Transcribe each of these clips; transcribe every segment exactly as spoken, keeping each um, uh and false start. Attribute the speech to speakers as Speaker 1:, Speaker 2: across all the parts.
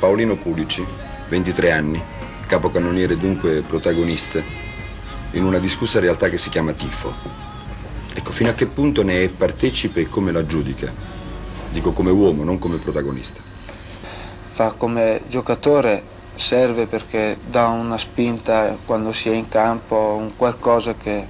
Speaker 1: Paolino Pulici, ventitré anni, capocannoniere dunque protagonista, in una discussa realtà che si chiama tifo. Ecco, fino a che punto ne è partecipe e come la giudica? Dico come uomo, non come protagonista.
Speaker 2: Fa come giocatore, serve perché dà una spinta quando si è in campo, un qualcosa che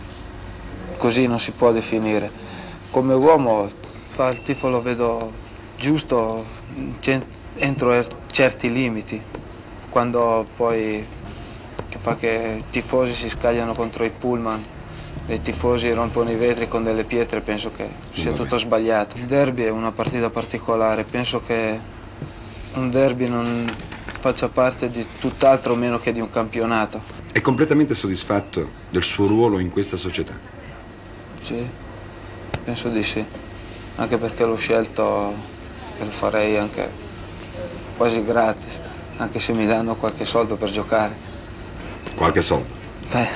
Speaker 2: così non si può definire. Come uomo fa il tifo, lo vedo giusto entro certi limiti, quando poi che fa che i tifosi si scagliano contro i pullman e i tifosi rompono i vetri con delle pietre, penso che sia tutto sbagliato. Il derby è una partita particolare, penso che un derby non faccia parte di tutt'altro meno che di un campionato.
Speaker 1: È completamente soddisfatto del suo ruolo in questa società?
Speaker 2: Sì, penso di sì, anche perché l'ho scelto e lo farei anche quasi gratis, anche se mi danno qualche soldo per giocare.
Speaker 1: Qualche soldo?
Speaker 2: Beh.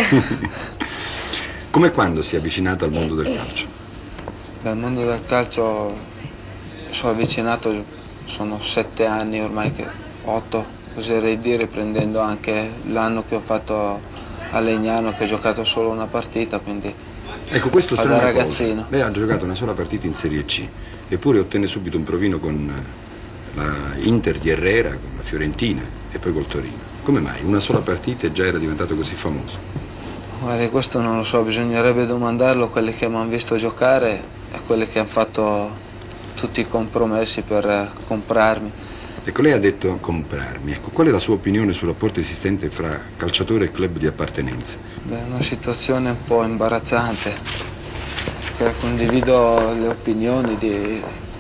Speaker 1: Come e quando si è avvicinato al mondo del calcio?
Speaker 2: Beh, al mondo del calcio sono avvicinato, sono sette anni ormai, che otto, oserei dire, prendendo anche l'anno che ho fatto a Legnano, che ho giocato solo una partita, quindi
Speaker 1: ecco, questo strano
Speaker 2: da ragazzino.
Speaker 1: Cosa. Lei ha giocato una sola partita in Serie C, eppure ottenne subito un provino con la Inter di Herrera, con la Fiorentina e poi col Torino. Come mai? Una sola partita e già era diventato così famoso?
Speaker 2: Guarda, questo non lo so, bisognerebbe domandarlo a quelli che mi hanno visto giocare e a quelli che hanno fatto tutti i compromessi per comprarmi.
Speaker 1: Ecco, lei ha detto comprarmi. Ecco, qual è la sua opinione sul rapporto esistente fra calciatore e club di appartenenza?
Speaker 2: Beh, è una situazione un po' imbarazzante, perché condivido le opinioni di,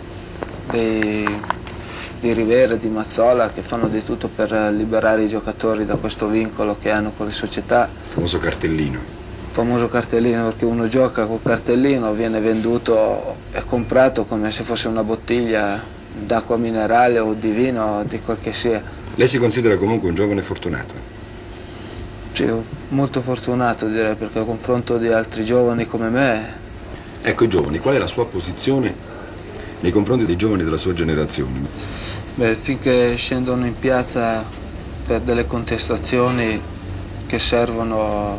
Speaker 2: di, di Rivera, di Mazzola, che fanno di tutto per liberare i giocatori da questo vincolo che hanno con le società.
Speaker 1: Il famoso cartellino.
Speaker 2: Il famoso cartellino, perché uno gioca col cartellino, viene venduto e comprato come se fosse una bottiglia d'acqua minerale o di vino, di quel che sia.
Speaker 1: Lei si considera comunque un giovane fortunato?
Speaker 2: Sì, molto fortunato direi, perché a confronto di altri giovani come me.
Speaker 1: Ecco, i giovani, qual è la sua posizione nei confronti dei giovani della sua generazione?
Speaker 2: Beh, finché scendono in piazza per delle contestazioni che servono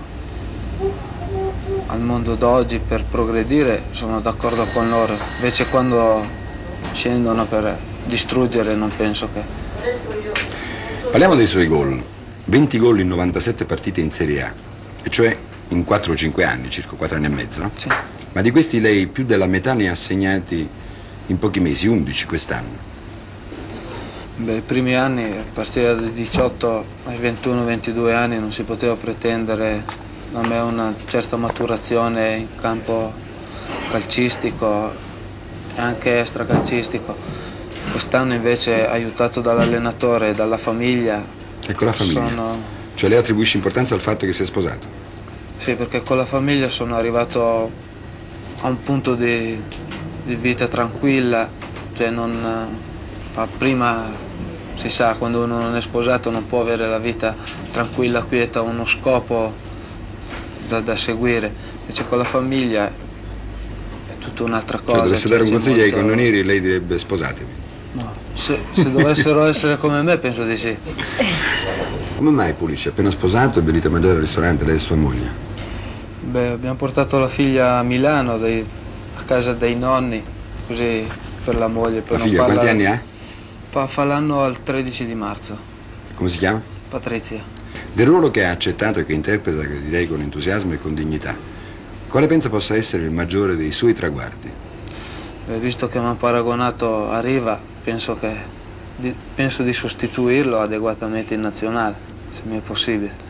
Speaker 2: al mondo d'oggi per progredire, sono d'accordo con loro. Invece quando scendono per distruggere non penso che...
Speaker 1: Parliamo dei suoi gol. venti gol in novantasette partite in Serie A, e cioè in quattro o cinque anni, circa quattro anni e mezzo, no?
Speaker 2: Sì.
Speaker 1: Ma di questi lei più della metà ne ha segnati in pochi mesi, undici quest'anno.
Speaker 2: Beh, i primi anni, a partire dai diciotto ai ventuno ventidue anni, non si poteva pretendere da me una certa maturazione in campo calcistico e anche extracalcistico. Quest'anno invece, aiutato dall'allenatore e dalla famiglia.
Speaker 1: Ecco, la famiglia.
Speaker 2: Sono...
Speaker 1: Cioè lei attribuisce importanza al fatto che si è sposato?
Speaker 2: Sì, perché con la famiglia sono arrivato a un punto di, di vita tranquilla, cioè non... Prima si sa, quando uno non è sposato non può avere la vita tranquilla, quieta, uno scopo da, da seguire. Invece con la famiglia è tutta un'altra cosa.
Speaker 1: Cioè, dovesse dare un consiglio
Speaker 2: molto...
Speaker 1: ai cannonieri, lei direbbe sposatevi.
Speaker 2: No, se, se dovessero essere come me penso di sì.
Speaker 1: Come mai Pulici, appena sposato, è venuto a mangiare al ristorante lei e sua moglie?
Speaker 2: Beh, abbiamo portato la figlia a Milano, dei, a casa dei nonni, così per la moglie. Per
Speaker 1: La figlia
Speaker 2: non
Speaker 1: quanti
Speaker 2: farla...
Speaker 1: anni ha?
Speaker 2: Fa, fa l'anno al tredici di marzo.
Speaker 1: Come si chiama?
Speaker 2: Patrizia.
Speaker 1: Del ruolo che ha accettato e che interpreta, che direi con entusiasmo e con dignità, quale pensa possa essere il maggiore dei suoi traguardi?
Speaker 2: Beh, visto che mi ha paragonato a Riva, penso, che, di, penso di sostituirlo adeguatamente in nazionale, se mi è possibile.